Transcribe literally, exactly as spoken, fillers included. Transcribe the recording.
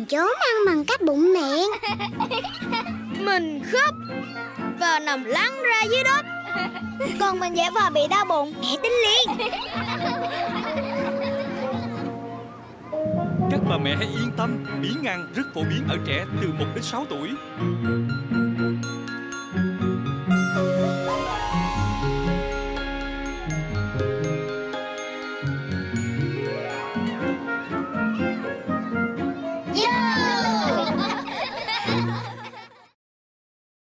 trốn ăn bằng cách bụng miệng. Mình khóc và nằm lăn ra dưới đất. Còn mình giả vờ bị đau bụng. Mẹ tính liền. Các bà mẹ hãy yên tâm, bỉ ngăn rất phổ biến ở trẻ từ một đến sáu tuổi.